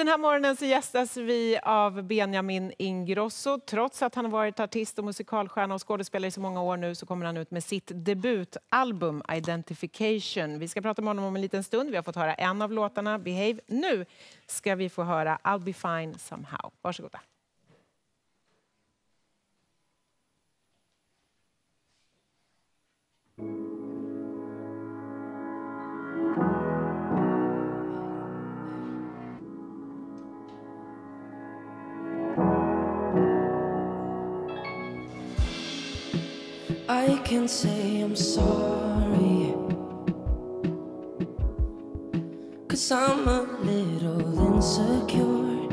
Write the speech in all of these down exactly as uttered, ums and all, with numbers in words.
Den här morgonen så gästas vi av Benjamin Ingrosso. Trots att han har varit artist och musikalstjärna och skådespelare i så många år nu så kommer han ut med sitt debutalbum Identification. Vi ska prata med honom om en liten stund. Vi har fått höra en av låtarna, Behave. Nu ska vi få höra I'll be fine somehow. Varsågoda. I can say I'm sorry, 'cause I'm a little insecure.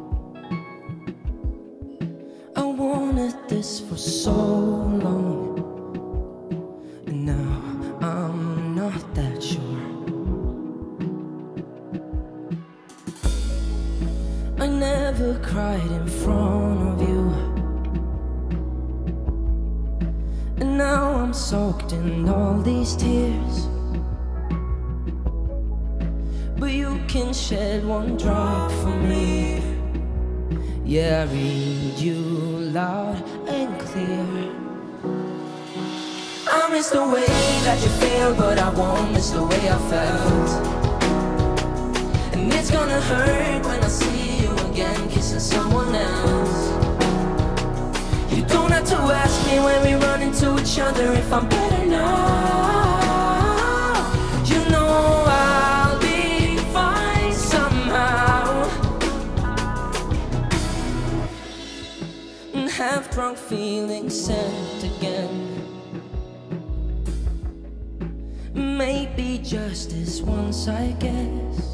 I wanted this for so long, and now I'm not that sure. I never cried in front of you, and now I'm soaked in all these tears. But you can shed one drop for me. Yeah, I read you loud and clear. I miss the way that you feel, but I won't miss the way I felt. And it's gonna hurt when I see you again kissing someone else. You don't have to ask me when we run into each other if I'm better now. You know I'll be fine somehow. Half drunk feeling sent again. Maybe just this once, I guess.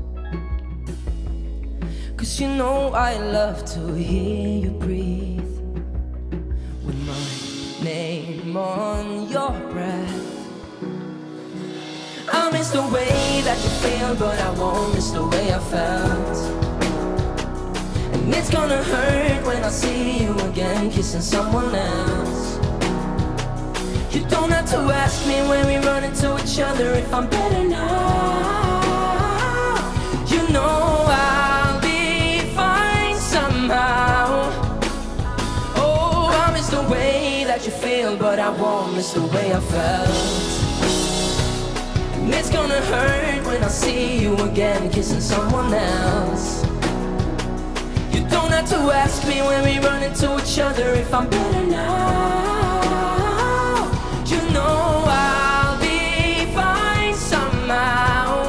'Cause you know I love to hear you breathe with my name on your breath. I miss the way that you feel, but I won't miss the way I felt. And it's gonna hurt when I see you again kissing someone else. You don't have to ask me when we run into each other if I'm better now. You know I'll be fine somehow. Oh, I miss the way that you feel, but I won't miss the way I felt. And it's gonna hurt when I see you again kissing someone else. You don't have to ask me when we run into each other if I'm better now. You know I'll be fine somehow.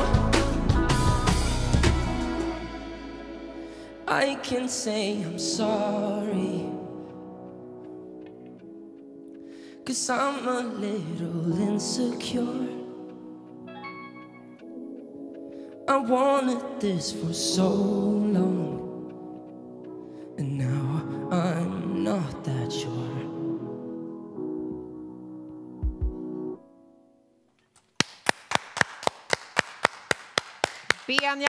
I can say I'm sorry, 'cause I'm a little insecure. I wanted this for so long, and now I'm not that sure. Benjamin